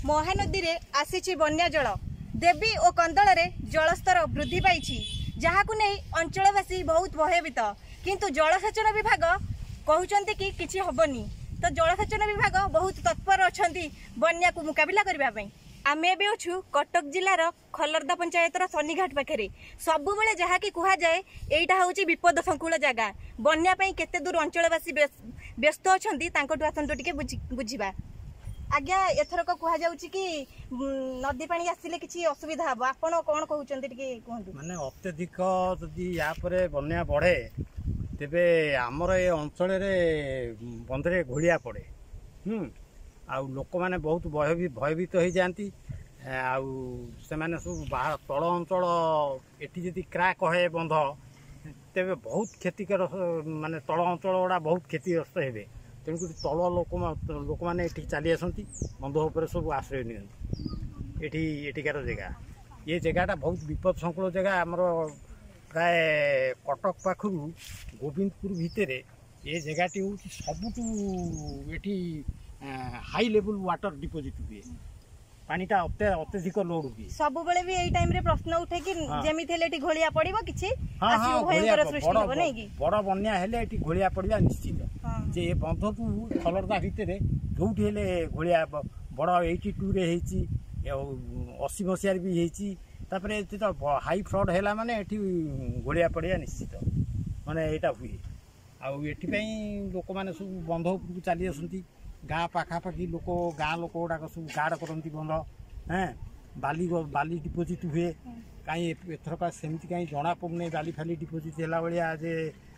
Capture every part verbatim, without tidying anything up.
महानदी रे आसीची बन्या जल देवी और कंदल रे जलस्तर वृद्धि पाई जहाकु नहीं अंचलवासी बहुत भयभीत किंतु जलसेचन विभाग कहउचंती कि किछि हबनी। तो जलसेचन विभाग बहुत तत्पर अछंती बन्या को मुकाबला करबा पई। आमे एबे अछु कटक जिलार खलरदा पंचायतर सन्नीघाट पाखे सब बेले जहाँ कि कह जाए यहीटा हूँ विपद संकुल जगह बन्या पई केते दूर अंचलवासी व्यस्त अछंती तांकटु आसंतु टिके बुझिबा। आज्ञा एथरक कह जाउची कि नदी पानी आसिले किछि असुविधा हबो आपण कोन कहउचंती टिके कहंतु। माने अत्यधिक जदि या परे बन्या बढ़े तेबे हमर ए अंचल रे बंधरे घोलिया पड़े हम आउ लोक माने बहुत भयभीत हो जाती आउ से माने सब तल अंचल एटी जदि क्राक है बंध तेबे बहुत क्षतिकर माने तल अंचल गुड़ा बहुत क्षतिग्रस्त हेबे। तेणुक तल लोक लोक मैंने ये चली आसती बंध उपर सब आश्रय नियंती एठिकार जगह ये जगहटा बहुत विपद संकुल जगह आमर प्राय कटक पाखु गोविंदपुर भितर ये जगहटी हूँ सबुठू ये हाई लेवल वाटर डिपोजिट हुए पानीटा अत्यधिक लोड हुए सब बेले भी एई टाइम रे प्रश्न उठे कि जेमिति हेले एटी घोलिया पड़िबो किछि आसी भयंकर सृष्टि हो नै कि बड़ बन्या हेले एटी घोलिया पड़िबा निश्चित जे ए बंधकू खलरदा भितर जोठी हेले घोलिया बड़ बयासी रे हेची अस्सी मसीह भी हेची तापरे तो हाई फ्लड हैला माने एटी घोलिया पड़िया निश्चित माने एटा हुए आउ एठी पई लोक माने सब बंध उपरकू चली आसंती गाँ पाखापाखि लोक गाँ लोक गुड़ाक सब गार्ड करती बंध हाँ बाली बाली डिपोजिट हुए कहीं एथरक सेमती कहीं जना पड़े बाली फाली डिपोजिट है भाया जे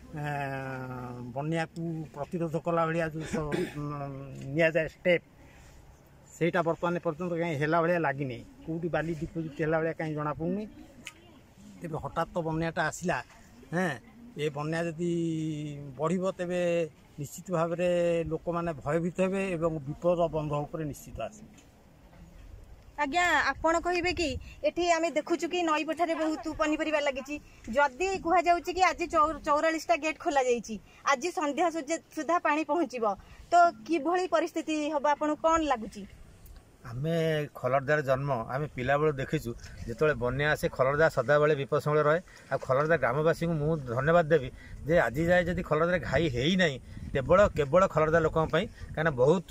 बन्या को प्रतिरोध कला भाया जो नि जाए स्टेप सेटा बर्तमान पर्यटन कहीं है भाया लगिनी कौटी बाली डिपोजिट है भाया कहीं जना पड़नी तेज हठात तो बन्याटा आसला हाँ ये बन्या जदि बढ़ तेबे निश्चित भाव में लोक मैंने भयभीत हे एवं विपद बंध उपर निश्चित आस। आज्ञा आपण कहिबे कि एठी आमे देखुछु कि नई पठारे बहुत पनीपरिबा लागिछि जदि कह जाउछि कि आज चौरालीस टा गेट खोला जाइछि आज संध्या सुधा पानी पहुँचीबो तो कि भली परिस्थिति हबा आपण कोन लागुछि। आमे खलरदार जन्म आमे पिला बेले देखीचु जिते बन्या आसे खलरदा सदा बेले विपद समय रहे आ खलरदा ग्रामवासी को मु धन्यवाद देवी जे आज जाए जदि खलरदा घाई है ही नहीं केवल केवल खलरदा लोक कहीं बहुत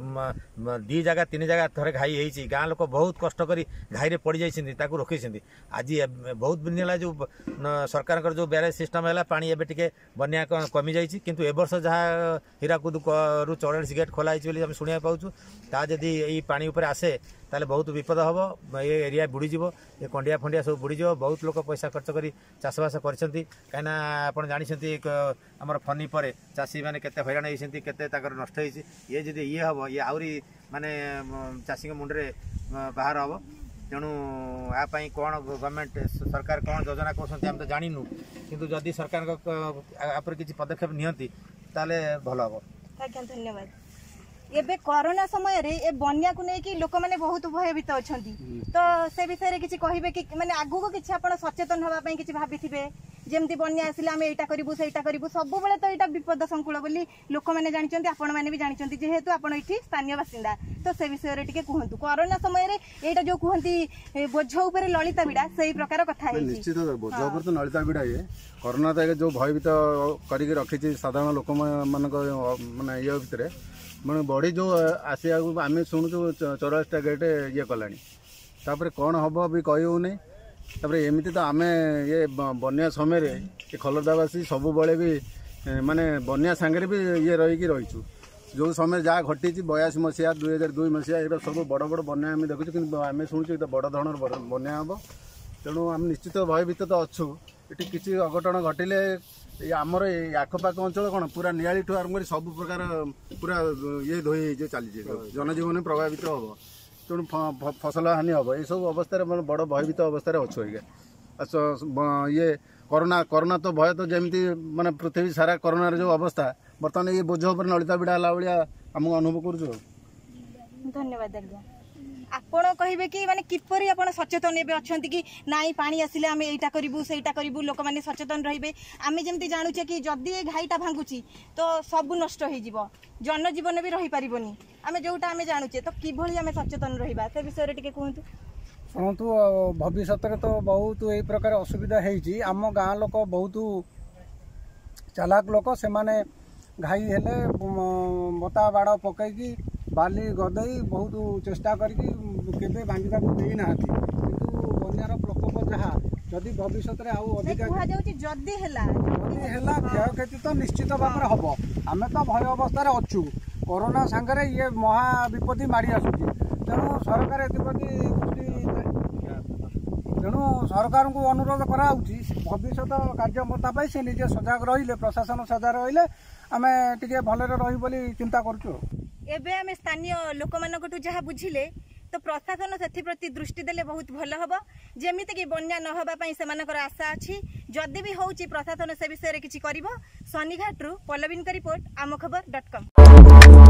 दी जगह तीन जगह थरे घाई है गाँ लोक बहुत कष्ट करी घाई रे पड़ जाइछिन्ती ताकू रखिछिन्ती आज बहुत दिन है जो सरकार जो ब्यारेज सिस्टम है पानी एबे टिके बन्या कमी जाइछि किंतु ए वर्ष जहाँ हीराकुद रु चौरालीस गेट खोला होइछि आम शुणा पाउछु ता जदि एई पानी ऊपर आसे ताले बहुत विपद हम ये एरिया बुड़ीज ये कंडिया फंडिया सब बुड़ीज बहुत लोग पैसा खर्च कर चाषबास कर कहीं आप जानते आम फनी पर चाषी मैंने केते हैरान होती केते नष्ट होती ये जब ये हम ये आहरी माने चाषी मुंडे बाहर हम तेणु यापाई कौन गवर्नमेंट सरकार कौन योजना कर तो जानू किंतु जदि सरकार किसी पदक्षेप नियंती ताले भल हम। धन्यवाद। एबे कोरोना समय रे ए बन्या को नहीं कि लोक माने बहुत भयभीत अछंती तो से विषय रे किछि कहिबे कि माने आगु को किछि आपण सचेतन होबा पई किछि भाबिथिबे जेमती बन्या आसिले आमे एटा करिवु सेटा करिवु सब बेले तो एटा विपद संकुल बोली लोक माने जानिचंती आपण माने भी जानिचंती जेहेतु आपण एठी स्थानीय बासिंदा तो से विषय रे टिके कहंतु कोरोना समय रे एटा जो कहंती बोझ ऊपर ललिता बिडा सेही प्रकार कथा है निश्चित बोझ ऊपर तो ललिता बिडा ये कोरोना तो जो भयभीत करिके रखिछि साधारण लोक मानक माने ये भितरे मैंने बड़ी जो आसिया आम शुणुचु चौरालीस गेट ये कलानी तापर कौन हम भी कहूनी तापर एमती तो आम ये बन्या समय ये खलरदावासी सब बड़े भी माने बन्या सांगे भी ये रहीकि रहीचु जो समय जहाँ घटी बयासी मसीहा दुई हजार दुई मसीहा ये सब बड़ बड़ बन्या आम देखुचु कि आम शुणुचु तो बड़ धरण बन्या हम तेणु आम निश्चित भयभीत तो अच्छु ये किसी अघटन घटिले आमर आखपाख अंचल कौन पूरा नियाली ठू आरम्भ कर सब प्रकार पूरा ये धोई चली जनजीवन प्रभावित हम तेणु फसल हानि हम ये सब अवस्था बड़ भयभीत अवस्था अच्छु ये कोरोना कोरोना तो भय तो जमी माने पृथ्वी सारा कोरोना जो अवस्था बर्तमान ये बोझ उपर नलिता बिड़ा है भाया आमको अनुभव कर। धन्यवाद। ଆପଣ କହିବେ କି ମାନେ କିପରି ଆପଣ ସଚେତନ ଏବେ ଅଛନ୍ତି कि ନାଇଁ ପାଣି ଆସିଲେ ଆମେ ଏଇଟା କରିବୁ ସେଇଟା କରିବୁ ଲୋକମାନେ ସଚେତନ ରହିବେ ଆମେ ଯେମିତି ଜାଣୁଛେ कि जदि ए घाईटा भांगुची तो सब नष्ट ହେଇଯିବ जनजीवन भी रही पारिबनी आमे जोटा आमे जानुचे तो किभଳି आमे सचेतन रहिबा ते विषय रे टिके कहंतु शुणु भविष्य तो बहुत यही प्रकार असुविधा है आम गाँ लोक बहुत चालाक लोक से माने घाई हेले बता बाड़ पकईकी बाली गदई बहुत चेष्टा करके भांगा देना किंतु बन्यार प्रकोप जहाँ जदि भविष्य में आउ अधिक जदि है क्षयक्षति तो निश्चित भाव में हम आम तो भय अवस्था अच्छु कोरोना सांगे ये महाविपत्ति माड़ी आसुची तेणु सरकार एप्रति दृष्टि तेणु सरकार को अनुरोध कराऊँगी भविष्य कार्यमता से निजे सजग रही प्रशासन सजग रही आम टे भल रही चिंता करूँ एबे आमे स्थानीय लोक मानक जहाँ बुझिले तो प्रशासन से प्रति दृष्टि देले बहुत भल हम जमीती कि बन्या न होबा पई सेमानकर आशा अछि जदि भी होउची प्रशासन से विषय रे किछि करिवो शनिघाट रु पल्लवीन का रिपोर्ट आम खबर डॉट कॉम।